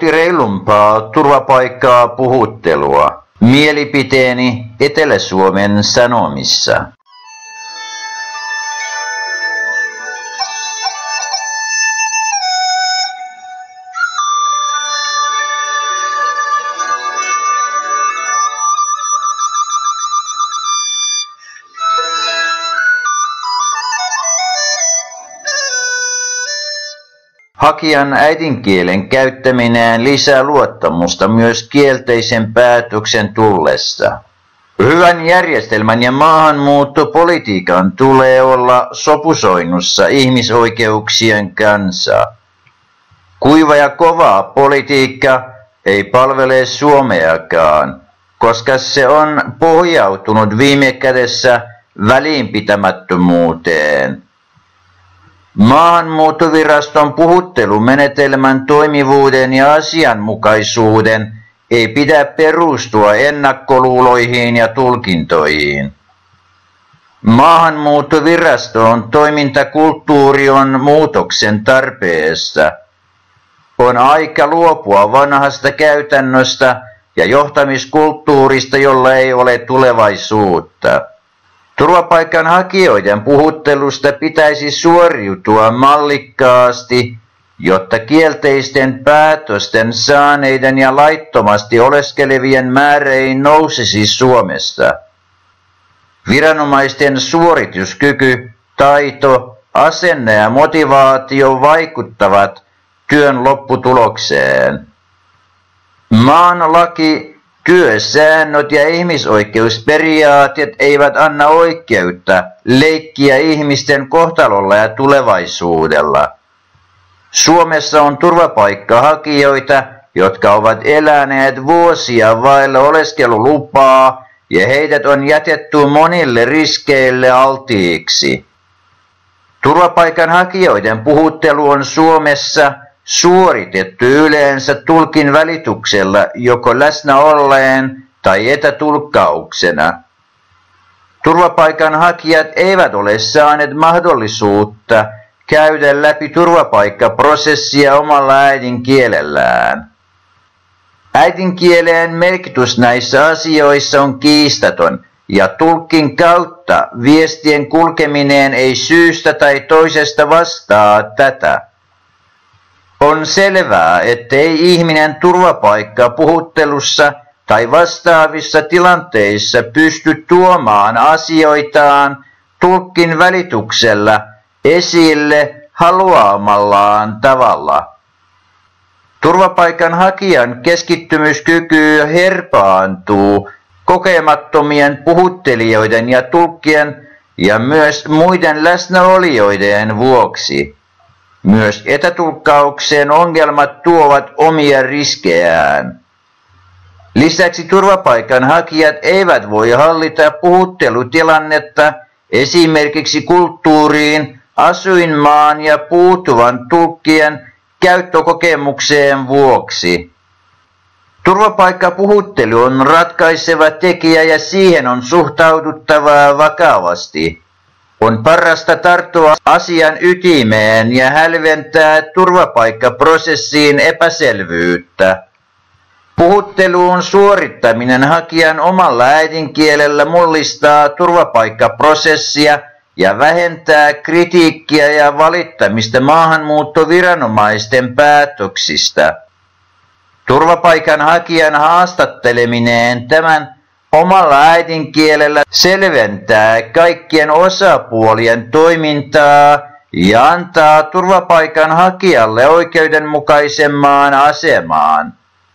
Kohti reilumpaa turvapaikkaa puhuttelua. Mielipiteeni Etelä-Suomen Sanomissa. Hakijan äidinkielen käyttäminen lisää luottamusta myös kielteisen päätöksen tullessa. Hyvän järjestelmän ja maahanmuuttopolitiikan tulee olla sopusoinnussa ihmisoikeuksien kanssa. Kuiva ja kova politiikka ei palvele Suomeakaan, koska se on pohjautunut viime kädessä välinpitämättömyyteen. Maahanmuuttoviraston puhuttelumenetelmän toimivuuden ja asianmukaisuuden ei pidä perustua ennakkoluuloihin ja tulkintoihin. Maahanmuuttoviraston toimintakulttuuri on muutoksen tarpeessa. On aika luopua vanhasta käytännöstä ja johtamiskulttuurista, jolla ei ole tulevaisuutta. Turvapaikanhakijoiden puhuttelusta pitäisi suoriutua mallikkaasti, jotta kielteisten päätösten saaneiden ja laittomasti oleskelevien määrä ei nousisi Suomesta. Viranomaisten suorituskyky, taito, asenne ja motivaatio vaikuttavat työn lopputulokseen. Maan laki, työsäännöt ja ihmisoikeusperiaatteet eivät anna oikeutta leikkiä ihmisten kohtalolla ja tulevaisuudella. Suomessa on turvapaikkahakijoita, jotka ovat eläneet vuosia vailla oleskelulupaa ja heidät on jätetty monille riskeille alttiiksi. Turvapaikanhakijoiden puhuttelu on Suomessa suoritettu yleensä tulkin välityksellä joko läsnä olleen tai etätulkkauksena. Turvapaikanhakijat eivät ole saaneet mahdollisuutta käydä läpi turvapaikkaprosessia omalla äidinkielellään. Äidinkielen merkitys näissä asioissa on kiistaton, ja tulkin kautta viestien kulkeminen ei syystä tai toisesta vastaa tätä. On selvää, ettei ihminen turvapaikkapuhuttelussa tai vastaavissa tilanteissa pysty tuomaan asioitaan tulkin välityksellä esille haluamallaan tavalla. Turvapaikanhakijan keskittymiskyky herpaantuu kokemattomien puhuttelijoiden ja tulkkien ja myös muiden läsnäolijoiden vuoksi. Myös etätulkkauksen ongelmat tuovat omia riskejään. Lisäksi turvapaikanhakijat eivät voi hallita puhuttelutilannetta esimerkiksi kulttuuriin, asuinmaan ja puuttuvan tulkkien käyttökokemukseen vuoksi. Turvapaikkapuhuttelu on ratkaiseva tekijä ja siihen on suhtauduttava vakavasti. On parasta tarttua asian ytimeen ja hälventää turvapaikkaprosessiin epäselvyyttä. Puhutteluun suorittaminen hakijan omalla äidinkielellä mullistaa turvapaikkaprosessia ja vähentää kritiikkiä ja valittamista maahanmuuttoviranomaisten päätöksistä. Turvapaikanhakijan haastatteleminen tämän omalla äidinkielellä selventää kaikkien osapuolien toimintaa ja antaa turvapaikanhakijalle oikeudenmukaisemman asemaan.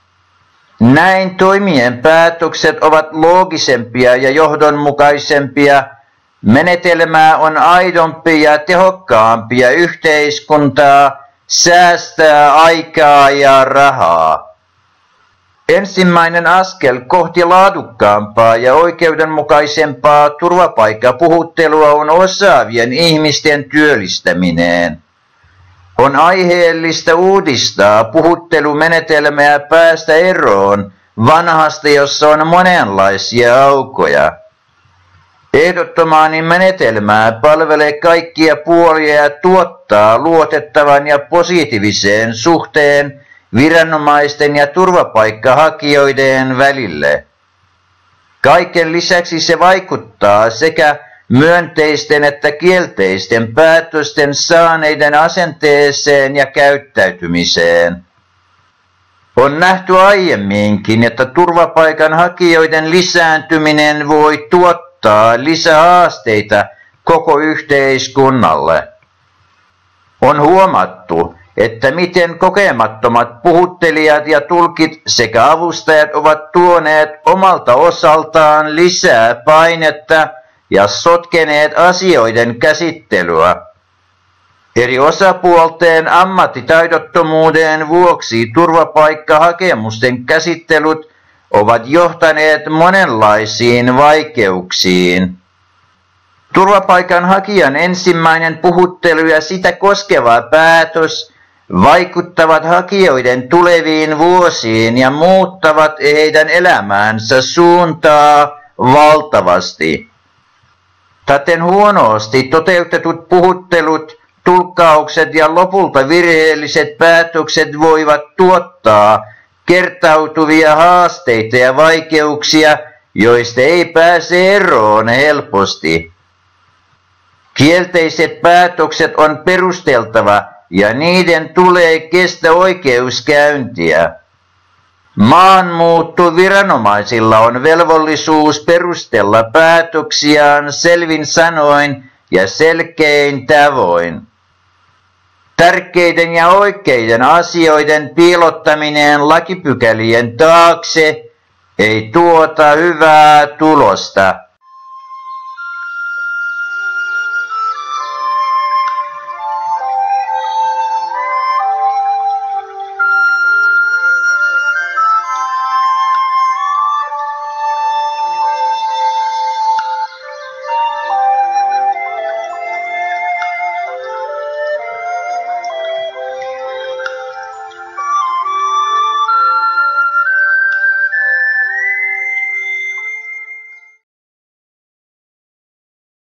Näin toimien päätökset ovat loogisempia ja johdonmukaisempia. Menetelmä on aidompi ja tehokkaampi ja yhteiskuntaa säästää aikaa ja rahaa. Ensimmäinen askel kohti laadukkaampaa ja oikeudenmukaisempaa turvapaikkapuhuttelua on osaavien ihmisten työllistäminen. On aiheellista uudistaa puhuttelumenetelmää ja päästä eroon vanhasta, jossa on monenlaisia aukoja. Ehdottomani menetelmää palvelee kaikkia puolia ja tuottaa luotettavan ja positiivisen suhteen viranomaisten ja turvapaikkahakijoiden välille. Kaiken lisäksi se vaikuttaa sekä myönteisten että kielteisten päätösten saaneiden asenteeseen ja käyttäytymiseen. On nähty aiemminkin, että turvapaikanhakijoiden lisääntyminen voi tuottaa lisähaasteita koko yhteiskunnalle. On huomattu, että miten kokemattomat puhuttelijat ja tulkit sekä avustajat ovat tuoneet omalta osaltaan lisää painetta ja sotkeneet asioiden käsittelyä. Eri osapuolten ammattitaidottomuuden vuoksi turvapaikkahakemusten käsittelyt ovat johtaneet monenlaisiin vaikeuksiin. Turvapaikanhakijan ensimmäinen puhuttelu ja sitä koskeva päätös vaikuttavat hakijoiden tuleviin vuosiin ja muuttavat heidän elämäänsä suuntaa valtavasti. Täten huonosti toteutetut puhuttelut, tulkkaukset ja lopulta virheelliset päätökset voivat tuottaa kertautuvia haasteita ja vaikeuksia, joista ei pääse eroon helposti. Kielteiset päätökset on perusteltava ja niiden tulee kestää oikeuskäyntiä. Maahanmuuttoviranomaisilla on velvollisuus perustella päätöksiään selvin sanoin ja selkein tavoin. Tärkeiden ja oikeiden asioiden piilottaminen lakipykälien taakse ei tuota hyvää tulosta.